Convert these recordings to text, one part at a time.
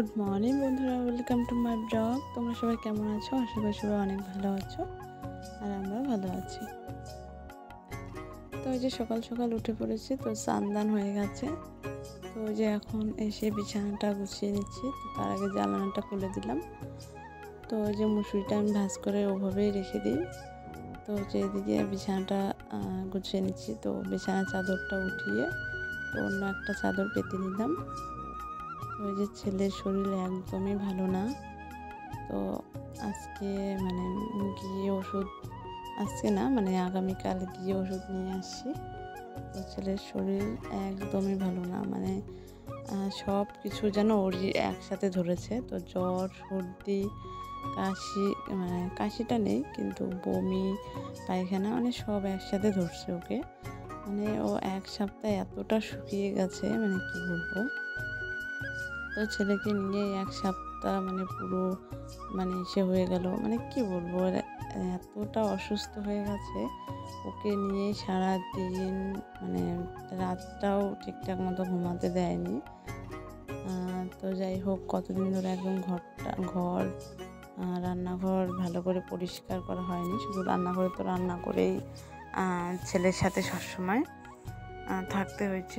Good morning বন্ধুরা, welcome to my blog. তোমরা সবাই কেমন আছো? আশা করি সবাই অনেক ভালো আছো, আর আমরা ভালো আছি। তো ওই যে সকাল সকাল উঠে পড়েছি, তো স্নান হয়ে গেছে। তো ওই যে এখন এসে বিছানাটা গুছিয়ে নিচ্ছি। তো তার আগে জানালাটা খুলে দিলাম। তো ওই যে মুসুরিটা আমি ভাঁজ করে ওভাবেই রেখে দিই। তো যে এদিকে বিছানাটা গুছিয়ে নিচ্ছি। তো বিছানার চাদরটা উঠিয়ে তো অন্য একটা চাদর পেতে নিলাম। ওই যে ছেলের শরীর একদমই ভালো না। তো আজকে মানে গিয়ে ওষুধ, আজকে না মানে আগামীকাল গিয়ে ওষুধ নিয়ে আসছি। তো ছেলের শরীর একদমই ভালো না, মানে সব কিছু যেন ওরই একসাথে ধরেছে। তো জ্বর, সর্দি, কাশি, মানে কাশিটা নেই কিন্তু বমি, পায়খানা মানে সব একসাথে ধরছে ওকে। মানে ও এক সপ্তাহ এতটা শুকিয়ে গেছে, মানে কি বলবো। তো ছেলেকে নিয়ে এক সপ্তাহ মানে পুরো মানে সে হয়ে গেল, মানে কি বলবো, এতটা অসুস্থ হয়ে গেছে। ওকে নিয়ে সারা দিন মানে রাতটাও ঠিকঠাক মতো ঘুমাতে দেয়নি। তো যাই হোক, কতদিন ধরে একদম ঘর রান্নাঘর ভালো করে পরিষ্কার করা হয়নি। শুধু রান্নাঘরে তো রান্না করেই ছেলের সাথে সবসময় থাকতে হয়েছে।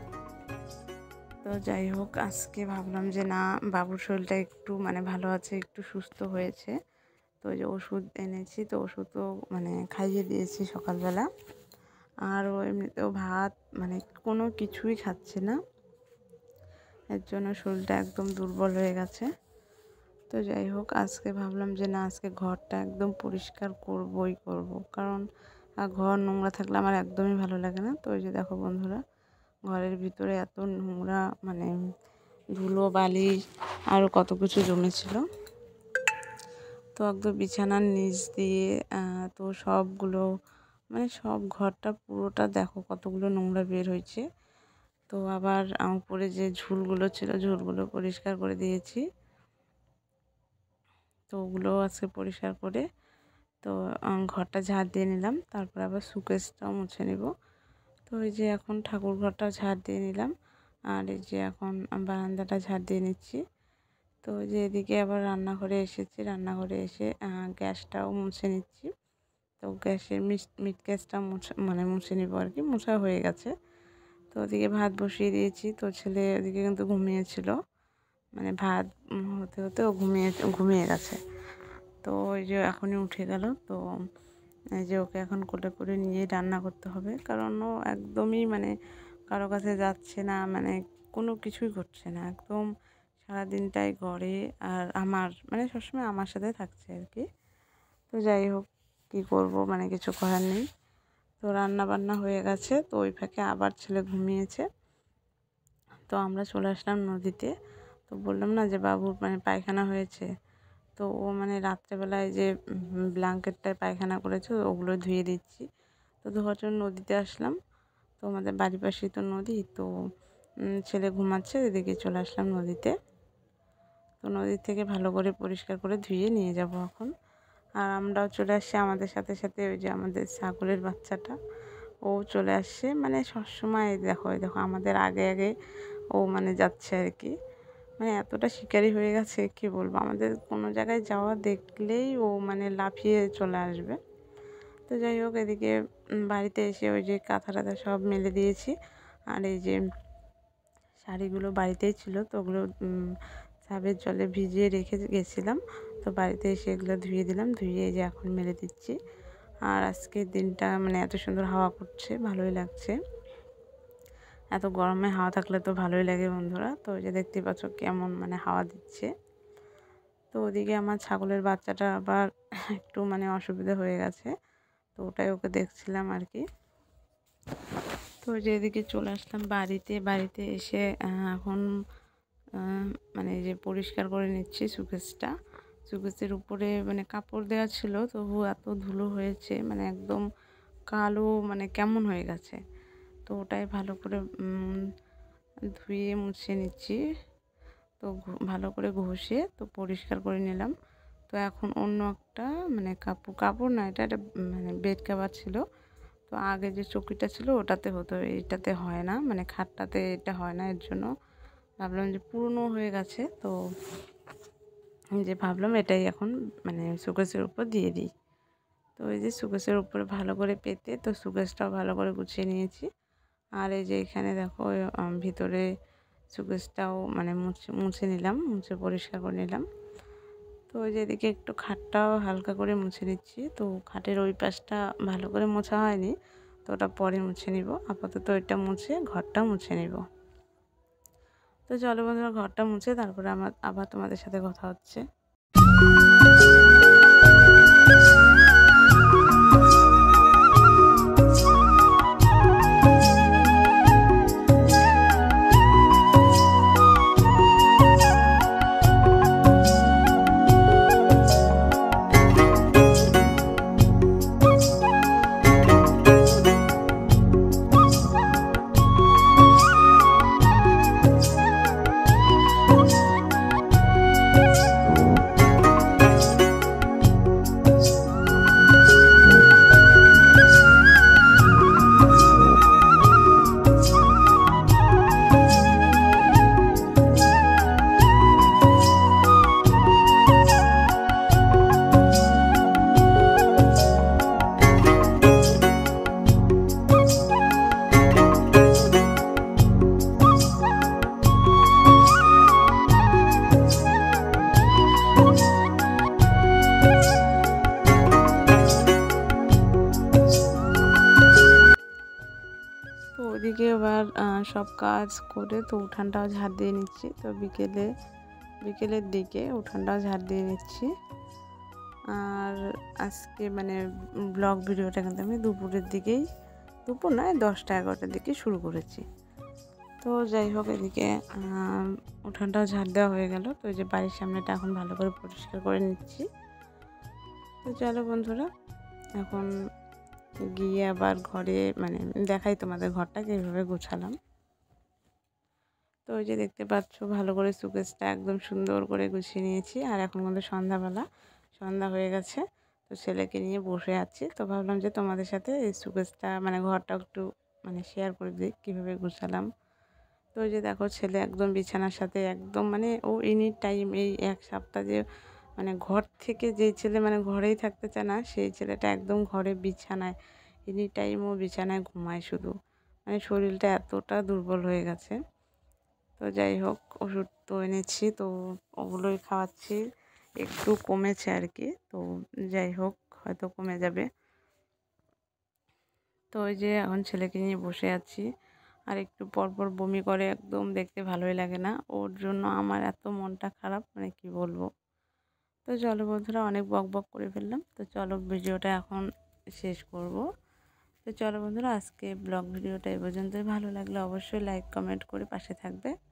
তো যাই হোক, আজকে ভাবলাম যে না, বাবুর শরীরটা একটু মানে ভালো আছে, একটু সুস্থ হয়েছে। তো যে ওষুধ এনেছি, তো ওষুধও মানে খাইয়ে দিয়েছি সকালবেলা। আর ও এমনিতেও ভাত মানে কোনো কিছুই খাচ্ছে না, এর জন্য শরীরটা একদম দুর্বল হয়ে গেছে। তো যাই হোক, আজকে ভাবলাম যে না, আজকে ঘরটা একদম পরিষ্কার করবই করব, কারণ ঘর নোংরা থাকলে আমার একদমই ভালো লাগে না। তো ওই যে দেখো বন্ধুরা, ঘরের ভিতরে এত নোংরা, মানে ধুলো বালি আরও কত কিছু জমেছিল। তো একদম বিছানার নিচ দিয়ে তো সবগুলো মানে সব ঘরটা পুরোটা দেখো কতগুলো নোংরা বের হয়েছে। তো আবার উপরে যে ঝুলগুলো ছিল, ঝুলগুলো পরিষ্কার করে দিয়েছি। তো ওগুলো আজকে পরিষ্কার করে তো ঘরটা ঝাড় দিয়ে নিলাম। তারপর আবার শোকেসটাও মুছে নিব। তো এই যে এখন ঠাকুর ঘরটা ঝাড় দিয়ে নিলাম, আর এই যে এখন বারান্দাটা ঝাড় দিয়ে নিচ্ছি। তো যে এদিকে আবার রান্নাঘরে এসেছি, রান্নাঘরে এসে গ্যাসটাও মুছে নিচ্ছি। তো গ্যাসের মিট গ্যাসটা মুছে নিব আর কি, মোছা হয়ে গেছে। তো ওদিকে ভাত বসিয়ে দিয়েছি। তো ছেলে ওদিকে কিন্তু ঘুমিয়েছিল, মানে ভাত হতে হতে ও ঘুমিয়ে গেছে। তো ওই যে এখনই উঠে গেল। তো এই যে ওকে এখন কোলে করে নিয়ে রান্না করতে হবে, কারণ ও একদমই মানে কারো কাছে যাচ্ছে না, মানে কোনো কিছুই করছে না, একদম সারাদিনটাই ঘরে আর আমার মানে সবসময় আমার সাথে থাকছে আর কি। তো যাই হোক, কী করব, মানে কিছু করার নেই। তো রান্না বান্না হয়ে গেছে। তো ওই ফাঁকে আবার ছেলে ঘুমিয়েছে। তো আমরা চলে আসলাম নদীতে। তো বললাম না যে বাবুর মানে পায়খানা হয়েছে। তো ও মানে রাত্রেবেলায় যে ব্ল্যাঙ্কেটটায় পায়খানা করেছে ওগুলো ধুয়ে দিচ্ছি। তো ধোয়ার জন্য নদীতে আসলাম। তো আমাদের বাড়ির পাশেই তো নদী। তো ছেলে ঘুমাচ্ছে, এদিকে চলে আসলাম নদীতে। তো নদী থেকে ভালো করে পরিষ্কার করে ধুয়ে নিয়ে যাব এখন। আর আমরাও চলে আসছি, আমাদের সাথে সাথে ওই যে আমাদের ছাগলের বাচ্চাটা ও চলে আসছে। মানে সবসময় দেখো আমাদের আগে আগে ও মানে যাচ্ছে আর কি। মানে এতটা শিকারি হয়ে গেছে, কি বলবো, আমাদের কোনো জায়গায় যাওয়া দেখলেই ও মানে লাফিয়ে চলে আসবে। তো যাই হোক, এদিকে বাড়িতে এসে ওই যে কাঁথা টাথা সব মেলে দিয়েছি। আর এই যে শাড়িগুলো বাড়িতেই ছিল, তো ওগুলো সাবের জলে ভিজিয়ে রেখে গেছিলাম। তো বাড়িতে এসে এগুলো ধুয়ে দিলাম, ধুয়ে এই যে এখন মেলে দিচ্ছি। আর আজকের দিনটা মানে এত সুন্দর হাওয়া করছে, ভালোই লাগছে। এত গরমে হাওয়া থাকলে তো ভালোই লাগে বন্ধুরা। তো ওই যে দেখতে পাচ্ছ কেমন মানে হাওয়া দিচ্ছে। তো ওদিকে আমার ছাগলের বাচ্চাটা আবার একটু মানে অসুবিধা হয়ে গেছে, তো ওটাই ওকে দেখছিলাম আর কি। তো যেদিকে চলে আসলাম বাড়িতে এসে এখন মানে যে পরিষ্কার করে নিচ্ছি শোকেসের উপরে মানে কাপড় দেওয়া ছিল, তবু এত ধুলো হয়েছে, মানে একদম কালো, মানে কেমন হয়ে গেছে। তো ওটাই ভালো করে ধুয়ে মুছে নিচ্ছি। তো ভালো করে ঘষে তো পরিষ্কার করে নিলাম। তো এখন অন্য একটা মানে কাপড় না, এটা একটা মানে বেড কভার ছিল। তো আগে যে চৌকিটা ছিল ওটাতে হতো, এইটাতে হয় না, মানে খাটটাতে এটা হয় না, এর জন্য ভাবলাম যে পুরনো হয়ে গেছে, তো যে ভাবলাম এটাই এখন মানে শোকেসের উপর দিয়ে দিই। তো এই যে শোকেসের উপরে ভালো করে পেতে তো শোকেসটাও ভালো করে গুছিয়ে নিয়েছি। আর এই যে এখানে দেখো ভিতরে শোকেসটাও মানে মুছে নিলাম, মুছে পরিষ্কার করে নিলাম। তো ওই যে এদিকে একটু খাটটাও হালকা করে মুছে নিচ্ছি। তো খাটের ওই পাশটা ভালো করে মোছা হয়নি, তো ওটা পরে মুছে নিব। আপাতত এটা মুছে ঘরটা মুছে নিব। তো চলো বন্ধুরা, ঘরটা মুছে তারপরে আবার তোমাদের সাথে কথা হচ্ছে। তো ওইদিকে এবার সব কাজ করে তো উঠানটাও ঝাড় দিয়ে নিচ্ছি। তো বিকেলের দিকে উঠানটাও ঝাড় দিয়ে নিচ্ছি। আর আজকে মানে ব্লগ ভিডিওটা কিন্তু আমি দুপুরের দিকেই, দুপুর নয় 10টা-11টার দিকে শুরু করেছি। তো যাই হোক, এদিকে উঠানটাও ঝাড় দেওয়া হয়ে গেল। তো এই যে বাড়ির সামনেটা এখন ভালো করে পরিষ্কার করে নিচ্ছি। তো চলো বন্ধুরা, এখন গিয়ে আবার ঘরে মানে দেখাই তোমাদের ঘরটা কীভাবে গোছালাম। তো ওই যে দেখতে পাচ্ছ ভালো করে শোকেসটা একদম সুন্দর করে গুছিয়ে নিয়েছি। আর এখন কিন্তু সন্ধ্যা হয়ে গেছে। তো ছেলেকে নিয়ে বসে আছি। তো ভাবলাম যে তোমাদের সাথে এই শোকেসটা মানে ঘরটা একটু মানে শেয়ার করে দিই কীভাবে গোছালাম। তো ওই যে দেখো ছেলে একদম বিছানার সাথে একদম মানে ও এনি টাইম এই এক সপ্তাহ যে মানে ঘর থেকে যেই ছেলে মানে ঘরেই থাকতে চায় না, সেই ছেলেটা একদম ঘরে বিছানায় এনি টাইম ও বিছানায় ঘুমায় শুধু। মানে শরীরটা এতটা দুর্বল হয়ে গেছে। তো যাই হোক, ওষুধ তো এনেছি, তো ওগুলোই খাওয়াচ্ছি। একটু কমেছে আর কি। তো যাই হোক, হয়তো কমে যাবে। তো ওই যে এখন ছেলেকে নিয়ে বসে আছি। আর একটু পরপর বমি করে, একদম দেখতে ভালোই লাগে না। ওর জন্য আমার এত মনটা খারাপ, মানে কি বলবো। তো চলো বন্ধুরা, অনেক বক করে ফেললাম। তো চলো ভিডিওটা এখন শেষ করব। তো চলো বন্ধুরা, আজকে ব্লগ ভিডিওটা এই পর্যন্তই। ভালো লাগলে অবশ্যই লাইক কমেন্ট করে পাশে থাকবে।